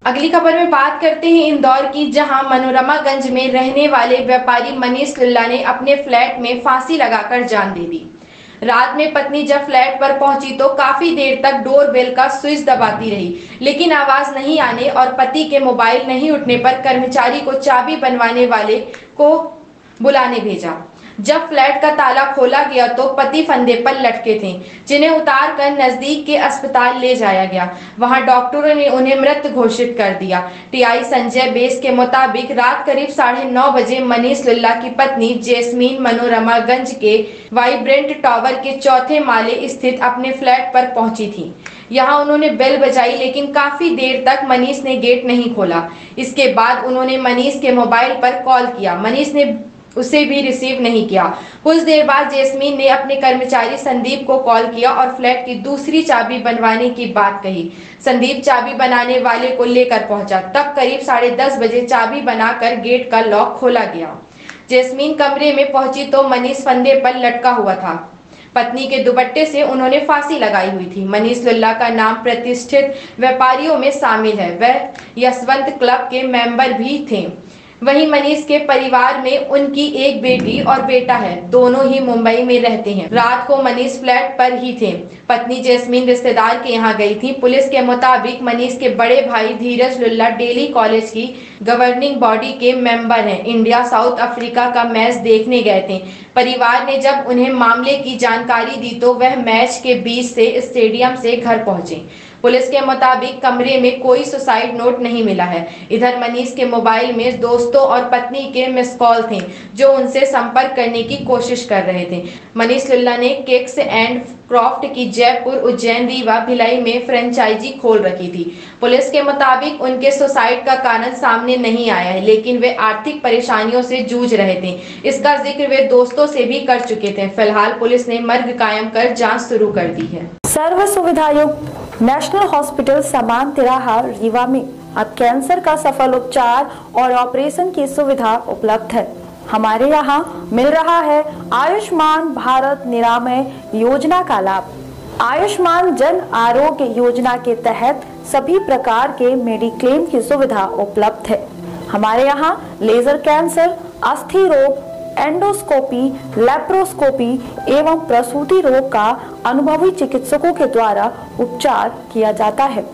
अगली खबर में बात करते हैं इंदौर की, जहां मनोरमागंज में रहने वाले व्यापारी मनीष लुल्ला ने अपने फ्लैट में फांसी लगाकर जान दे दी। रात में पत्नी जब फ्लैट पर पहुंची तो काफी देर तक डोरबेल का स्विच दबाती रही, लेकिन आवाज नहीं आने और पति के मोबाइल नहीं उठने पर कर्मचारी को चाबी बनवाने वाले को बुलाने भेजा। जब फ्लैट का ताला खोला गया तो पति फंदे पर लटके थे, जिन्हें उतार कर नजदीक के अस्पताल ले जाया गया। वहां डॉक्टरों ने उन्हें मृत घोषित कर दिया। टीआई संजय बेस के मुताबिक रात करीब 9:30 बजे मनीष लुल्ला की पत्नी जैस्मीन मनोरमागंज के वाइब्रेंट टावर के चौथे माले स्थित अपने फ्लैट पर पहुंची थी। यहाँ उन्होंने बेल बजाई, लेकिन काफी देर तक मनीष ने गेट नहीं खोला। इसके बाद उन्होंने मनीष के मोबाइल पर कॉल किया, मनीष ने उसे भी रिसीव नहीं किया। कुछ देर बाद जैस्मीन ने अपने कर्मचारी संदीप को कॉल किया और फ्लैट की दूसरी चाबी बनवाने की बात कही। संदीप चाबी बनाने वाले को लेकर पहुंचा। तब करीब 10:30 बजे चाबी बनाकर गेट का लॉक खोला गया। जैस्मीन कमरे में पहुंची तो मनीष फंदे पर लटका हुआ था। पत्नी के दुपट्टे से उन्होंने फांसी लगाई हुई थी। मनीष लुल्ला का नाम प्रतिष्ठित व्यापारियों में शामिल है। वह यशवंत क्लब के मेंबर भी थे। वहीं मनीष के परिवार में उनकी एक बेटी और बेटा है। दोनों ही मुंबई में रहते हैं। रात को मनीष फ्लैट पर ही थे। पत्नी जैस्मीन रिश्तेदार के यहाँ गई थी। पुलिस के मुताबिक मनीष के बड़े भाई धीरज लुल्ला डेली कॉलेज की गवर्निंग बॉडी के मेंबर हैं। इंडिया साउथ अफ्रीका का मैच देखने गए थे। परिवार ने जब उन्हें मामले की जानकारी दी तो वह मैच के बीच से स्टेडियम से घर पहुंचे। पुलिस के मुताबिक कमरे में कोई सुसाइड नोट नहीं मिला है। इधर मनीष के मोबाइल में दोस्तों और पत्नी के मिस कॉल थे, जो उनसे संपर्क करने की कोशिश कर रहे थे। मनीष लुल्ला ने केक्स एंड क्रॉफ्ट की जयपुर, उज्जैन, रीवा, भिलाई में फ्रेंचाइजी खोल रखी थी। पुलिस के मुताबिक उनके सुसाइड का कारण सामने नहीं आया है, लेकिन वे आर्थिक परेशानियों से जूझ रहे थे। इसका जिक्र वे दोस्तों से भी कर चुके थे। फिलहाल पुलिस ने मर्ग कायम कर जांच शुरू कर दी है। सर्व सुविधायुक्त नेशनल हॉस्पिटल समान तिराहा रीवा में अब कैंसर का सफल उपचार और ऑपरेशन की सुविधा उपलब्ध है। हमारे यहाँ मिल रहा है आयुष्मान भारत निरामय योजना का लाभ। आयुष्मान जन आरोग्य योजना के तहत सभी प्रकार के मेडिक्लेम की सुविधा उपलब्ध है। हमारे यहाँ लेजर कैंसर, अस्थि रोग, एंडोस्कोपी, लेप्रोस्कोपी एवं प्रसूति रोग का अनुभवी चिकित्सकों के द्वारा उपचार किया जाता है।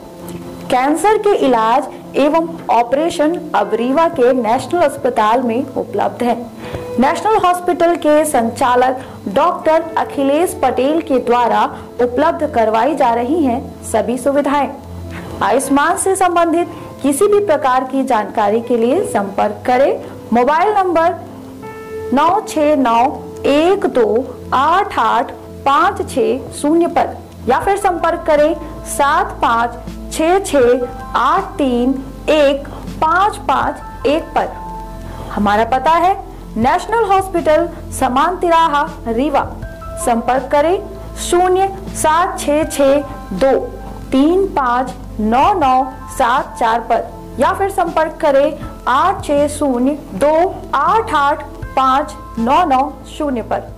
कैंसर के इलाज एवं ऑपरेशन अब रीवा के नेशनल अस्पताल में उपलब्ध है। नेशनल हॉस्पिटल के संचालक डॉक्टर अखिलेश पटेल के द्वारा उपलब्ध करवाई जा रही हैं सभी सुविधाएं। आयुष्मान से संबंधित किसी भी प्रकार की जानकारी के लिए संपर्क करें मोबाइल नंबर 9691288560 पर या फिर संपर्क करें 7566831551 पर। हमारा पता है नेशनल हॉस्पिटल समान तिराहा रीवा। संपर्क करें 07662359974 पर या फिर संपर्क करें 8602885990 पर।